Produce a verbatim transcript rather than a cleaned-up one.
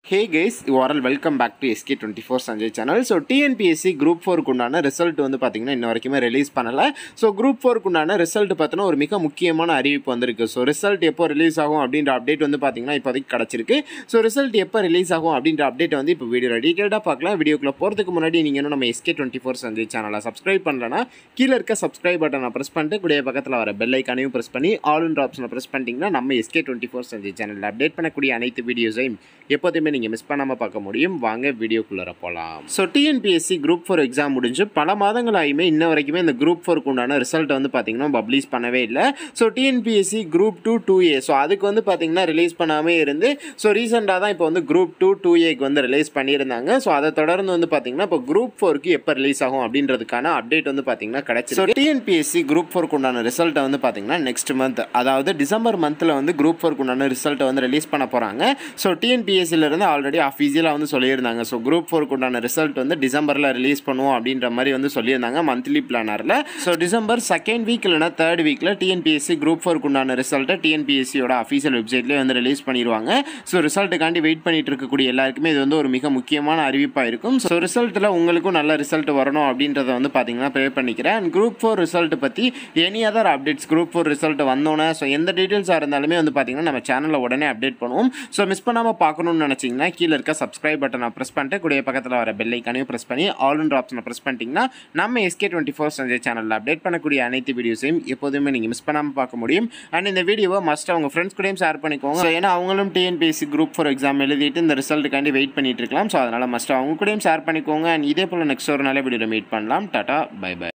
Hey guys, you are all welcome back to S K twenty-four Sanjay channel. So T N P S C Group four குண்டான result வந்து பாத்தீங்கன்னா இன்ன வரைக்குமே release பண்ணல. So Group four குண்டான result பார்த்தனா ஒரு மிக முக்கியமான அறிவிப்பு வந்திருக்கு. So ரிசல்ட் எப்போ ரிலீஸ் ஆகும் அப்படிங்கற அப்டேட் வந்து பாத்தீங்கன்னா இப்போதைக்கு கிடைச்சிருக்கு. So ரிசல்ட் எப்போ ரிலீஸ் ஆகும் அப்படிங்கற அப்டேட் வந்து இப்போ வீடியோல டீடைலா பார்க்கலாம். வீடியோக்குள்ள போறதுக்கு முன்னாடி நீங்க இன்னும் நம்ம S K twenty-four Sanjay சேனலை சப்ஸ்கிரைப் பண்ணலனா கீழ இருக்க சப்ஸ்கிரைப் பட்டனை பிரஸ் பண்ணிட்டு கூடவே பக்கத்துல வர பெல் ஐகானையும் பிரஸ் பண்ணி ஆல் என்ற ஆப்ஷனை பிரஸ் பண்ணிட்டீங்கன்னா நம்ம S K twenty-four Sanjay சேனல்ல அப்டேட் பண்ணக்கூடிய அனைத்து வீடியோஸையும் எப்போதுமே நீங்க மிஸ் பண்ணாம பார்க்க முடியும். வாங்க வீடியோக்குள்ள போலாம். So T N P S C Group four exam முடிஞ்சு பல மாதங்களாயுமே இன்ன வரைக்குமே இந்த Group four குண்டான ரிசல்ட் வந்து பாத்தீங்கன்னா பப்ளிஷ் பண்ணவே இல்ல. So T N P S C Group two two A so அதுக்கு வந்து பாத்தீங்கன்னா ரிலீஸ் பண்ணாமே இருந்து சோ ரீசன்ட்டா தான் இப்போ வந்து Group two two A க்கு வந்து ரிலீஸ் பண்ணிருந்தாங்க. சோ அதை தொடர்ந்து வந்து பாத்தீங்கன்னா இப்போ Group four க்கு எப்ப ரிலீஸ் ஆகும் அப்படின்றதுக்கான அப்டேட் வந்து பாத்தீங்கன்னா கிடைச்சிருக்கு. T N P S C Group four குண்டான ரிசல்ட் வந்து பாத்தீங்கன்னா நெக்ஸ்ட் மந்த் அதாவது டிசம்பர் மந்த்ல வந்து Group four குண்டான ரிசல்ட் வந்து ரிலீஸ் பண்ண போறாங்க. So T N P S C ல இருந்து ஆல்ரெடி அஃபிஷியலா வந்து சொல்லியிருந்தாங்க. ஸோ குரூப் ஃபோர் குண்டான ரிசல்ட் வந்து டிசம்பரில் ரிலீஸ் பண்ணுவோம் அப்படின்ற மாதிரி வந்து சொல்லியிருந்தாங்க மந்த்லி பிளானரில். ஸோ டிசம்பர் செகண்ட் வீக் இல்லைனா தேர்ட் வீக்கில் T N P S C group four குண்டான ரிசல்ட்டை T N P S C யோட அஃபிஷியல் வெப்சைட்லேயே வந்து ரிலீஸ் பண்ணிடுவாங்க. ஸோ ரிசல்ட்டுக்காண்டி வெயிட் பண்ணிட்டு இருக்கக்கூடிய எல்லாருக்குமே இது வந்து ஒரு மிக முக்கியமான அறிவிப்பாக இருக்கும். ஸோ ரிசல்ட்டில் உங்களுக்கும் நல்ல ரிசல்ட் வரணும் அப்படின்றத வந்து பார்த்தீங்கன்னா ப்ரே பண்ணிக்கிறேன். அண்ட் குரூப் ஃபோர் ரிசல்ட் பற்றி any other updates group four result வந்தோன்னே ஸோ எந்த டீட்டெயில்ஸாக இருந்தாலுமே வந்து பார்த்தீங்கன்னா நம்ம சேனலில் உடனே அப்டேட் பண்ணுவோம். ஸோ மிஸ் பண்ணாமல் பார்க்கணும்னு நினச்சிங்கன்னா கீழே இருக்க சப்ஸ்கிரைப் பட்டனை ப்ரெஸ் பண்ணிட்டு கூடிய பக்கத்தில் வர பெல் ஐக்கானையும் ப்ரெஸ் பண்ணி ஆல் என்ற ஆப்ஷனை ப்ரெஸ் பண்ணிட்டீங்கன்னா நம்ம S K twenty-four Sanjay சேனலில் அப்டேட் பண்ணக்கூடிய அனைத்து வீடியோஸையும் எப்போதுமே நீங்கள் மிஸ் பண்ணாமல் பார்க்க முடியும். அண்ட் இந்த வீடியோவை மஸ்ட் அவங்க ஃப்ரெண்ட்ஸ் கூடயும் ஷேர் பண்ணிக்கோங்க. ஸோ ஏன்னா அவங்களும் T N P S C group four exam எழுதிட்டு இந்த ரிசல்ட்டுக்காண்டி வெயிட் பண்ணிட்டு இருக்கலாம். ஸோ அதனால் மஸ்ட் அவங்க கூடயும் ஷேர் பண்ணிக்கோங்க. அண்ட் இதே போல் நெக்ஸ்ட் ஒரு நல்ல வீடியோவில் மீட் பண்ணலாம். Tata bye by.